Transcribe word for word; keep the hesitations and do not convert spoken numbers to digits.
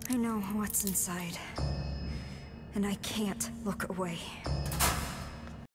I know what's inside. And I can't look away.